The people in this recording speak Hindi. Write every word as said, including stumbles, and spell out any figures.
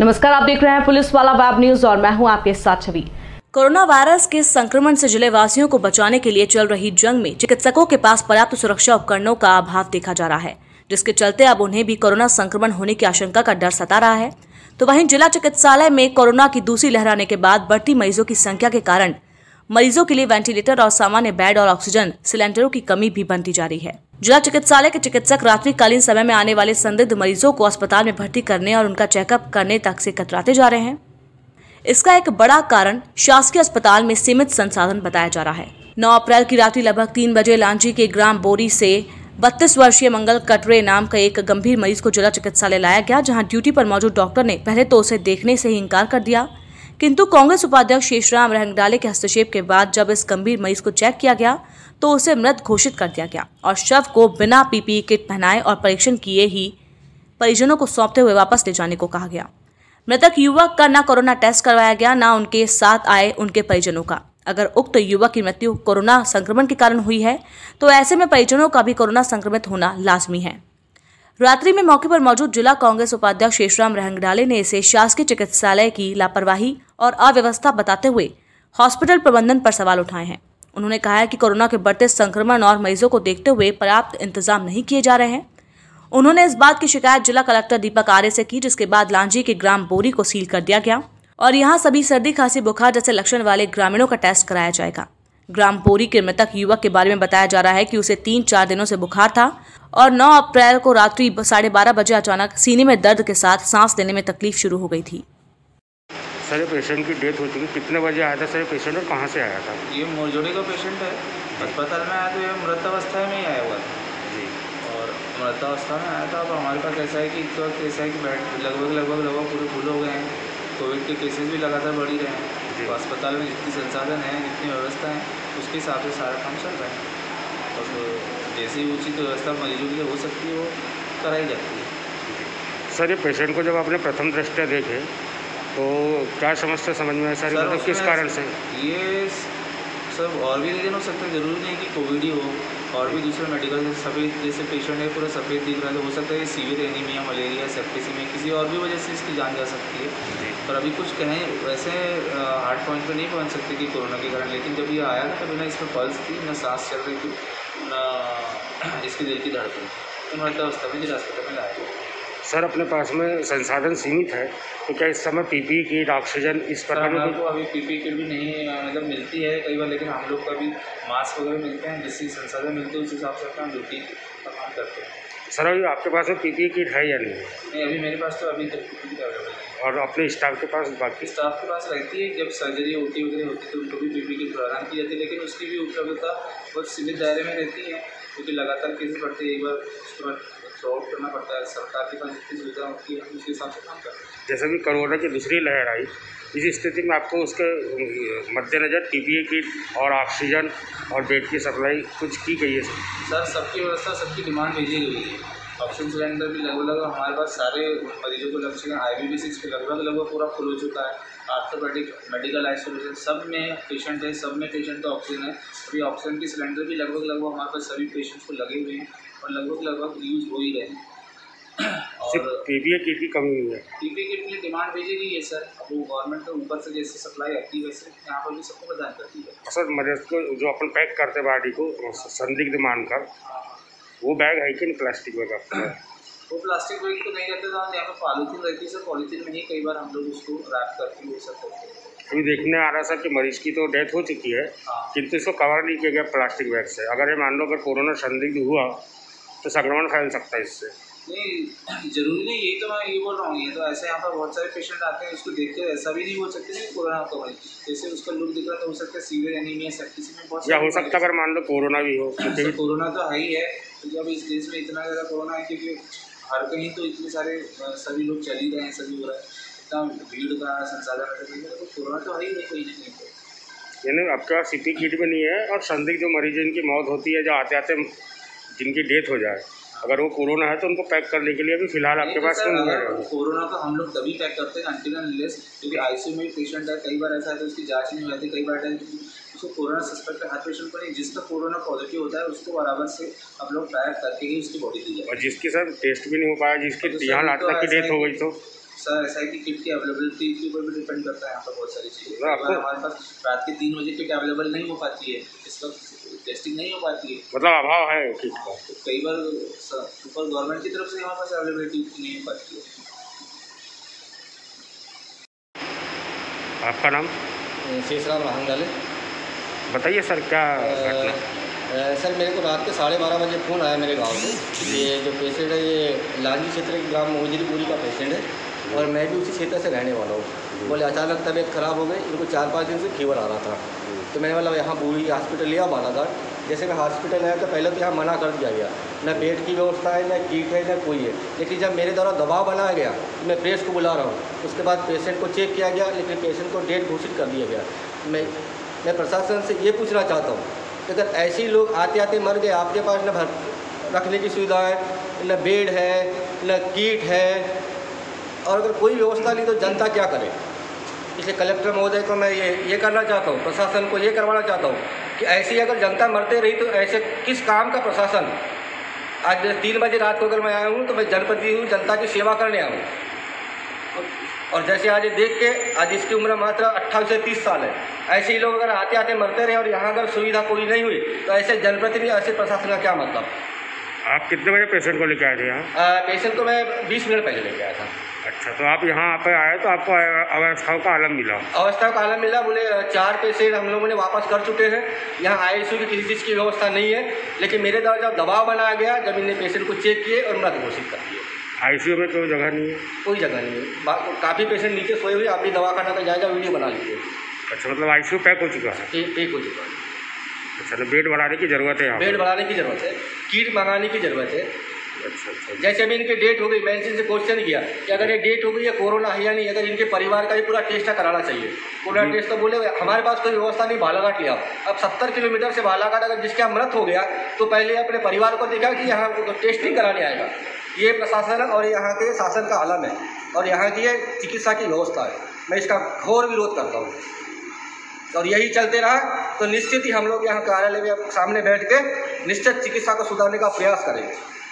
नमस्कार, आप देख रहे हैं पुलिस वाला वेब न्यूज और मैं हूं आपके साथ छवि। कोरोना वायरस के संक्रमण से जिले वासियों को बचाने के लिए चल रही जंग में चिकित्सकों के पास पर्याप्त सुरक्षा उपकरणों का अभाव देखा जा रहा है, जिसके चलते अब उन्हें भी कोरोना संक्रमण होने की आशंका का डर सता रहा है। तो वहीं जिला चिकित्सालय में कोरोना की दूसरी लहर आने के बाद बढ़ती मरीजों की संख्या के कारण मरीजों के लिए वेंटिलेटर और सामान्य बेड और ऑक्सीजन सिलेंडरों की कमी भी बनती जा रही है। जिला चिकित्सालय के चिकित्सक रात्रिकालीन समय में आने वाले संदिग्ध मरीजों को अस्पताल में भर्ती करने और उनका चेकअप करने तक से कतराते जा रहे हैं। इसका एक बड़ा कारण शासकीय अस्पताल में सीमित संसाधन बताया जा रहा है। नौ अप्रैल की रात्रि लगभग तीन बजे लांजी के ग्राम बोरी से बत्तीस वर्षीय मंगल कटरे नाम का एक गंभीर मरीज को जिला चिकित्सालय लाया गया, जहां ड्यूटी पर मौजूद डॉक्टर ने पहले तो उसे देखने से ही इंकार कर दिया, किंतु कांग्रेस उपाध्यक्ष शेषराम रहंगडाले के हस्तक्षेप के बाद जब इस गंभीर मरीज को चेक किया गया तो उसे मृत घोषित कर दिया गया और शव को बिना पीपीई किट पहनाए और परीक्षण किए ही परिजनों को सौंपते हुए वापस ले जाने को कहा गया। मृतक युवक का न कोरोना टेस्ट करवाया गया, न उनके साथ आए उनके परिजनों का। अगर उक्त युवक की मृत्यु कोरोना संक्रमण के कारण हुई है तो ऐसे में परिजनों का भी कोरोना संक्रमित होना लाजमी है। रात्रि में मौके पर मौजूद जिला कांग्रेस उपाध्यक्ष शेषराम रहंगडाले ने इसे शासकीय चिकित्सालय की लापरवाही और अव्यवस्था बताते हुए हॉस्पिटल प्रबंधन पर सवाल उठाए हैं। उन्होंने कहा है कि कोरोना के बढ़ते संक्रमण और मरीजों को देखते हुए पर्याप्त इंतजाम नहीं किए जा रहे हैं। उन्होंने इस बात की शिकायत जिला कलेक्टर दीपक आर्य से की, जिसके बाद लांजी के ग्राम बोरी को सील कर दिया गया और यहां सभी सर्दी खांसी बुखार जैसे लक्षण वाले ग्रामीणों का टेस्ट कराया जाएगा। ग्राम बोरी के मृतक युवक के बारे में बताया जा रहा है कि उसे तीन चार दिनों से बुखार था और नौ अप्रैल को रात्रि साढ़े बारह बजे अचानक सीने में दर्द के साथ सांस लेने में तकलीफ शुरू हो गई थी। सर, ये पेशेंट की डेथ हो चुकी, कितने बजे आया था सर ये पेशेंट और कहाँ से आया था? ये मोरजोड़ी का पेशेंट है। अस्पताल में आया तो ये मृत अवस्था में ही आया हुआ था जी। और मृत अवस्था में आया था। अब हमारे पास ऐसा है कि इस वक्त ऐसा है कि बेड लगभग लगभग लगभग पूरे फुल हो गए हैं। कोविड के केसेस भी लगातार बढ़ ही रहे हैं। तो अस्पताल में जितनी संसाधन है, जितनी व्यवस्था है, उसके हिसाब से सारा काम चल रहा है और तो जैसी उचित व्यवस्था मरीजों के लिए हो सकती है वो कराई जाती है। सर, ये पेशेंट को जब आपने प्रथम दृष्टया देखे तो क्या समस्या समझ में आया सर? मतलब किस कारण से? ये सर और भी रीजन हो सकता है, ज़रूरी नहीं कि कोविड ही हो, और भी दूसरे मेडिकल सफ़ेद जैसे पेशेंट है पूरा सफ़ेद दिख रहा है तो हो सकता है कि सीवियर एनीमिया, मलेरिया, सेप्टिसीमिया किसी और भी वजह से इसकी जान जा सकती है। पर अभी कुछ कहें वैसे हार्ट पॉइंट पे नहीं पहुंच सकते कि कोरोना के कारण, लेकिन जब ये आया था तभी ना इसमें पल्स थी, ना सांस चल रही थी, ना इसकी दिल की धड़कन, तो मृत अवस्था में जिला अस्पताल में लाया। सर, अपने पास में संसाधन सीमित है तो क्या इस समय पीपीई किट, ऑक्सीजन इस प्रकार हम लोग को अभी पीपीई किट भी नहीं मतलब मिलती है कई बार, लेकिन हम लोग का भी मास्क वगैरह मिलते हैं, जिससे संसाधन मिलते हैं उस हिसाब से अपना ड्यूटी का काम करते हैं। सर, अभी आपके पास में पीपीई किट है या नहीं? नहीं, अभी मेरे पास तो अभी तक पीपीई किट अवेलेबल नहीं। और अपने स्टाफ के पास? बाकी स्टाफ के पास रहती है, जब सर्जरी होती वगैरह होती है तो उनको भी पीपीई किट प्रदान की जाती है, लेकिन उसकी भी उपलब्धता बहुत सीमित दायरे में रहती है क्योंकि लगातार केसेस बढ़ते हैं। एक बार उसके बाद थ्रू आउट करना पड़ता है, सरकार के पास जितनी सुविधा होती है उसके हिसाब से काम करते हैं। जैसे भी कोरोना की दूसरी लहर आई, इस स्थिति में आपको उसके मद्देनज़र पीपीई किट और ऑक्सीजन और बेड की सप्लाई कुछ की गई है? सर, सबकी व्यवस्था, सबकी डिमांड भेजी गई है। ऑक्सीजन सिलेंडर भी लगभग लगभग हमारे पास सारे मरीजों को लग चुके हैं। आई बी पी सिक्स पे लगभग लगभग पूरा फुल हो चुका है। आर्थोपेडिक, मेडिकल आइसोलेशन सब में पेशेंट है, सब में पेशेंट का ऑक्सीजन है। अभी ऑक्सीजन की सिलेंडर भी लगभग लगभग हमारे पास सभी पेशेंट्स को लगे हुए हैं और लगभग लगभग यूज़ हो ही रहे हैं। और पीपीई किट की कमी नहीं है। पीपीई किट के लिए डिमांड भेजी गई है सर। अब वो गवर्नमेंट के ऊपर से जैसे सप्लाई आती है वैसे यहाँ पर भी सबको प्रदान करती है। सर, मरीज को जो अपन पैक करते बॉडी को संदिग्ध मानकर, वो बैग है कि नहीं प्लास्टिक बैग आपका? वो प्लास्टिक बैग तो नहीं रहते थे, यहाँ पर पॉलीथीन रहती है सर। पॉलीथीन में ही कई बार हम लोग उसको रैप करके वो सब करते हैं। अभी देखने आ रहा सर कि मरीज की तो डेथ हो चुकी है, किंतु इसको कवर नहीं किया गया प्लास्टिक बैग से। अगर ये मान लो अगर कोरोना संदिग्ध हुआ तो संक्रमण फैल सकता है इससे। नहीं, जरूरी नहीं, यही तो मैं ये बोल रहा हूँ। ये तो ऐसे यहाँ पर बहुत सारे पेशेंट आते हैं, उसको देख के ऐसा भी नहीं हो सकता कि कोरोना का मरीज, जैसे उसका लुक दिख रहा है तो हो सकता है सीवियर एनीमिया, सेप्टिसीमिया बहुत या हो सकता है अगर मान लो कोरोना भी हो। कोरोना तो है ही है, क्योंकि अब इस देश में इतना ज़्यादा कोरोना है क्योंकि हर कहीं तो इतने सारे सभी लोग चल ही रहे हैं, सभी हो रहा है, इतना भीड़ का संसाधन है, तो कोरोना तो है ही है कहीं ना कहीं पर। यानी आपके पास पीपीई किट भी नहीं है और संदिग्ध जो मरीज जिनकी मौत होती है, जो आते आते जिनकी डेथ हो जाए, अगर वो कोरोना है तो उनको पैक करने के लिए भी फिलहाल आपके पास तो नहीं है। कोरोना तो हम लोग तभी पैक करते हैं अनटिल अनलेस, क्योंकि आईसीयू में पेशेंट है, कई बार ऐसा है तो उसकी जांच नहीं होती, कई बार उसको कोरोना सस्पेक्ट है। हर पेशेंट को नहीं, जिसका कोरोना पॉजिटिव होता है उसको बराबर से हम लोग पैक करके ही उसकी बॉडी दी जाए। और जिसकी सर टेस्ट भी नहीं हो पाया, जिसकी यहाँ लाट तक की डेथ हो गई तो सर ऐसा है कि किट की अवेलेबिलिटी के ऊपर भी डिपेंड करता है। यहाँ पर बहुत सारी चीज़ें मतलब आपको- हमारे पास रात के तीन बजे किट अवेलेबल नहीं हो पाती है, इस वक्त टेस्टिंग नहीं हो पाती है, मतलब अभाव है किट का। तो कई बार ऊपर गवर्नमेंट की तरफ से हमारे पास अवेलेबिलिटी नहीं हो पाती है। आपका नाम शेषराम रहंगल। बताइए सर, क्या घटना? सर मेरे को रात के साढ़े बारह बजे फ़ोन आया मेरे गांव से। ये जो पेशेंट है ये लांजी क्षेत्र के ग्राम मोहजरीपुरी का पेशेंट है और मैं भी उसी क्षेत्र से रहने वाला हूँ। बोले अचानक तबीयत ख़राब हो गई, इनको चार पाँच दिन से फीवर आ रहा था, तो मैंने मतलब यहाँ बूढ़ी हॉस्पिटल लिया बालाघाट। जैसे मैं हॉस्पिटल आया तो पहले तो यहाँ मना कर दिया गया, न बेड की व्यवस्था है, न किट है, न कोई है। लेकिन जब मेरे द्वारा दबाव बनाया गया तो मैं प्रेस को बुला रहा हूँ, उसके बाद पेशेंट को चेक किया गया, लेकिन पेशेंट को डेट घोषित कर दिया गया। मैं मैं प्रशासन से ये पूछना चाहता हूँ कि अगर ऐसे ही लोग आते आते मर गए, आपके पास न भर रखने की सुविधा है, न बेड है, न किट है, और अगर कोई व्यवस्था नहीं तो जनता क्या करे। इसलिए कलेक्टर महोदय को मैं ये ये करना चाहता हूँ, प्रशासन को ये करवाना चाहता हूँ कि ऐसी अगर जनता मरते रही तो ऐसे किस काम का प्रशासन। आज तीन बजे रात को अगर मैं आया हूँ तो मैं जनप्रतिनिधि हूँ, जनता की सेवा करने आया हूँ। और जैसे आज देख के आज इसकी उम्र मात्र अट्ठाईस से तीस साल है, ऐसे ही लोग अगर आते आते मरते रहे और यहाँ अगर सुविधा पूरी नहीं हुई तो ऐसे जनप्रतिनिधि ऐसे प्रशासन का क्या मतलब। आप कितने बजे पेशेंट को लेके आए थे यहाँ? पेशेंट को मैं बीस मिनट पहले लेके आया था। अच्छा, तो आप यहाँ पे आए तो आपको अवस्थाओं का आलम मिला? अवस्था का आलम मिला। बोले चार पेशेंट हम लोगों ने वापस कर चुके हैं, यहाँ आईसीयू की किसी चीज़ की व्यवस्था नहीं है। लेकिन मेरे द्वारा जब दबाव बनाया गया, जब इन्हें पेशेंट को चेक किए और मृत घोषित कर दिए। आईसीयू में कोई जगह नहीं है? कोई जगह नहीं है, काफ़ी पेशेंट नीचे सोए हुए, आप भी दवाखाना का जाएगा वीडियो बना लीजिए। अच्छा, मतलब आईसीयू पैक हो चुका है? पैक हो चुका है। अच्छा, तो बेड बढ़ाने की ज़रूरत है यहाँ? बेड बढ़ाने की ज़रूरत है, किट मंगाने की ज़रूरत है। अच्छा अच्छा। जैसे अभी इनकी डेट हो गई, मैंने इनसे क्वेश्चन किया कि अगर ये डेट हो गई है कोरोना है या नहीं, अगर इनके परिवार का भी पूरा टेस्ट कराना चाहिए। कोरोना टेस्ट तो बोले हमारे पास कोई व्यवस्था नहीं, बालाघाट लिया। अब सत्तर किलोमीटर से बालाघाट अगर जिसके यहाँ मृत हो गया तो पहले अपने परिवार को देखा कि यहाँ टेस्टिंग कराने आएगा। ये प्रशासन और यहाँ के शासन का आलम है और यहाँ की ये चिकित्सा की व्यवस्था है। मैं इसका घोर विरोध करता हूँ और यही चलते रहा तो निश्चित ही हम लोग यहाँ कार्यालय में सामने बैठ के निश्चित चिकित्सा को सुधारने का प्रयास करेंगे।